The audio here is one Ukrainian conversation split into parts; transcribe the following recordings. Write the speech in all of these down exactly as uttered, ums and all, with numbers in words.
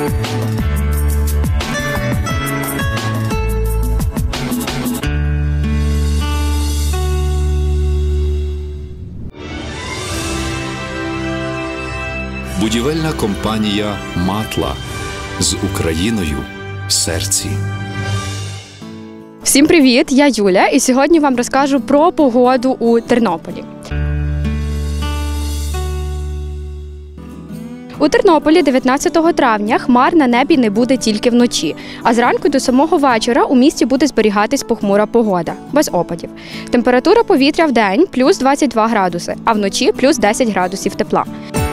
Будівельна компанія «Матла» з Україною в серці. Всім привіт! Я Юля, і сьогодні вам розкажу про погоду у Тернополі. У Тернополі дев'ятнадцятого травня хмар на небі не буде тільки вночі, а зранку до самого вечора у місті буде зберігатись похмура погода, без опадів. Температура повітря вдень – плюс двадцять два градуси, а вночі – плюс десять градусів тепла.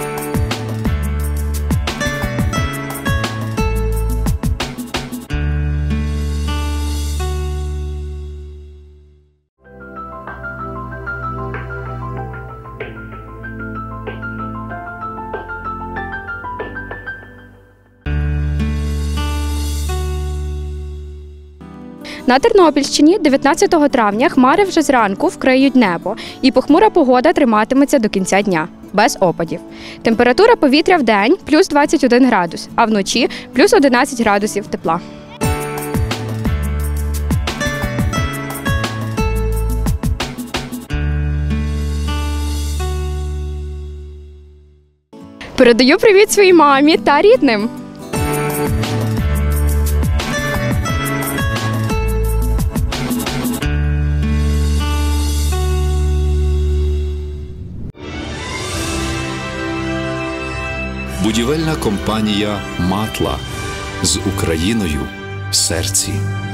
На Тернопільщині дев'ятнадцятого травня хмари вже зранку вкриють небо, і похмура погода триматиметься до кінця дня, без опадів. Температура повітря вдень – плюс двадцять один градус, а вночі – плюс одинадцять градусів тепла. Передаю привіт своїй мамі та рідним. Будівельна компанія «Матла» з Україною в серці.